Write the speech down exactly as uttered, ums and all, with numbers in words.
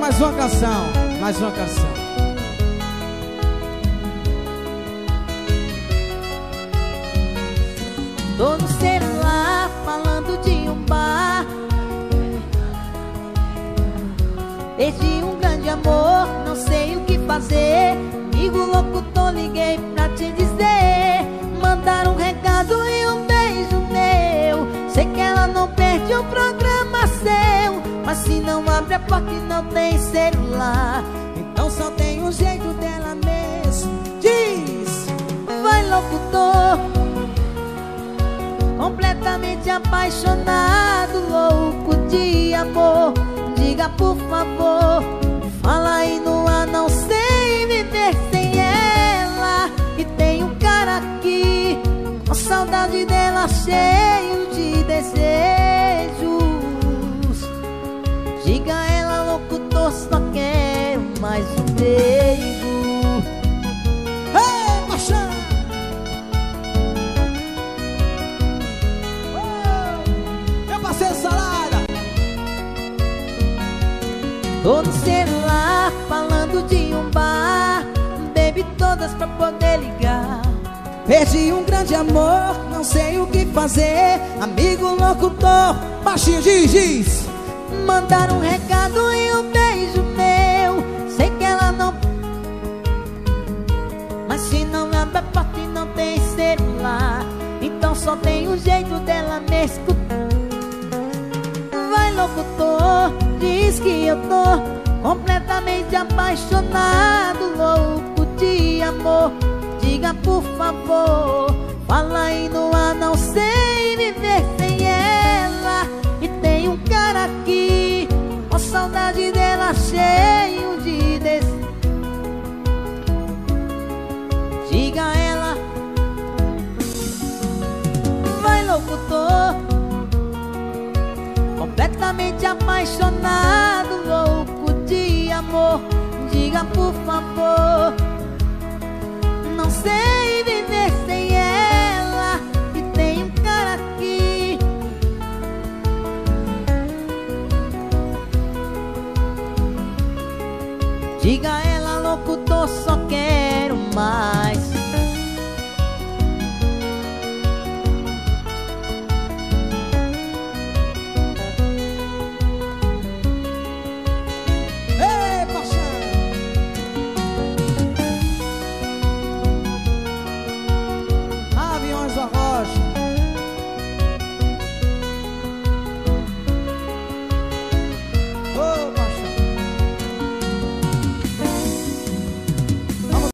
mais uma canção, mais uma canção. Tô no celular falando de um bar, perdi um grande amor, não sei o que fazer. Amigo louco, tô liguei pra te dizer, mandar um recado e um beijo meu. Sei que ela não perde um programa seu, mas se não abre a porta e não tem celular, então só tem um jeito dela mesmo. Diz, vai locutor, completamente apaixonado, louco de amor. Diga por favor, fala aí no ar, não sei viver sem ela. E tem um cara aqui, com saudade dela, cheio de desejos. Diga a ela, locutor, só quero mais um beijo. Ei, paixão! Meu parceiro Salada! Tô no celular falando de um bar, bebi todas pra poder ligar. Perdi um grande amor, não sei o que fazer. Amigo locutor, baixinho, diz, diz. Mandar um recado e um beijo meu. Sei que ela não, mas se não abre a porta e não tem celular, então só tem um jeito dela me escutar. Vai locutor, diz que eu tô completamente apaixonado, louco de amor. Diga por favor, fala aí no ar, não sei viver sem ela. E tem um cara aqui, com saudade dela, cheio de desejos. Diga a ela, vai locutor, completamente apaixonado, louco de amor. Diga por favor, não sei viver sem ela. E tem um cara aqui, diga a ela, locutor, só quer